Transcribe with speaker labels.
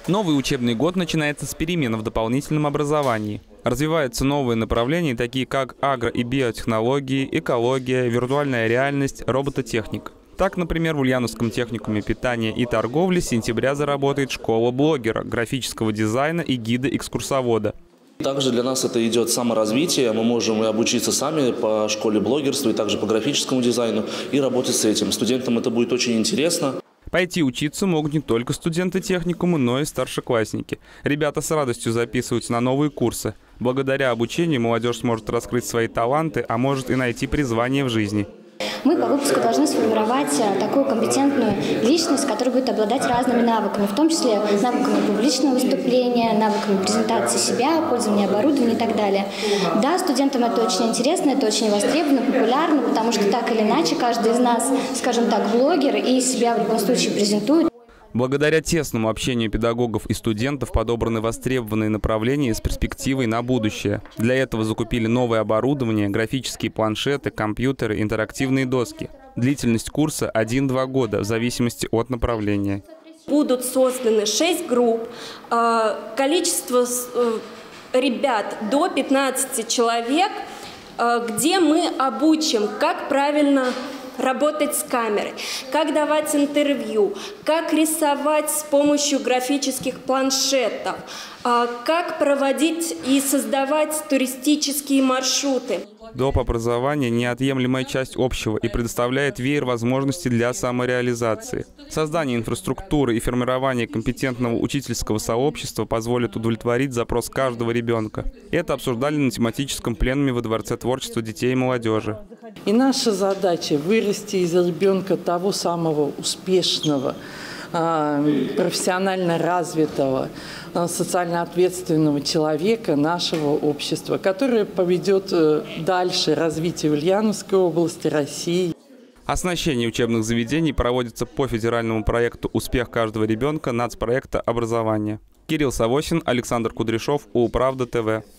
Speaker 1: Новый учебный год начинается с перемен в дополнительном образовании. Развиваются новые направления, такие как агро- и биотехнологии, экология, виртуальная реальность, робототехника. Так, например, в Ульяновском техникуме питания и торговли с сентября заработает школа блогера, графического дизайна и гида-экскурсовода.
Speaker 2: Также для нас это идет саморазвитие. Мы можем и обучиться сами по школе блогерства, и также по графическому дизайну, и работать с этим. Студентам это будет очень интересно.
Speaker 1: Пойти учиться могут не только студенты техникума, но и старшеклассники. Ребята с радостью записываются на новые курсы. Благодаря обучению молодежь сможет раскрыть свои таланты, а может и найти призвание в жизни.
Speaker 3: Мы по выпуску должны сформировать такую компетентную личность, которая будет обладать разными навыками, в том числе навыками публичного выступления, навыками презентации себя, пользования оборудованием и так далее. Да, студентам это очень интересно, это очень востребовано, популярно, потому что так или иначе каждый из нас, скажем так, блогер и себя в любом случае презентует.
Speaker 1: Благодаря тесному общению педагогов и студентов подобраны востребованные направления с перспективой на будущее. Для этого закупили новое оборудование, графические планшеты, компьютеры, интерактивные доски. Длительность курса 1-2 года в зависимости от направления.
Speaker 4: Будут созданы 6 групп, количество ребят до 15 человек, где мы обучим, как правильно работать с камерой, как давать интервью, как рисовать с помощью графических планшетов, как проводить и создавать туристические маршруты.
Speaker 1: Доп. Образование – неотъемлемая часть общего и предоставляет веер возможностей для самореализации. Создание инфраструктуры и формирование компетентного учительского сообщества позволит удовлетворить запрос каждого ребенка. Это обсуждали на тематическом пленуме во Дворце творчества детей и молодежи.
Speaker 5: И наша задача – вырасти из ребенка того самого успешного, профессионально развитого, социально ответственного человека нашего общества, который поведет дальше развитие Ульяновской области, России.
Speaker 1: Оснащение учебных заведений проводится по федеральному проекту «Успех каждого ребенка» нацпроекта образования. Кирилл Савосин, Александр Кудряшов, УПравда ТВ.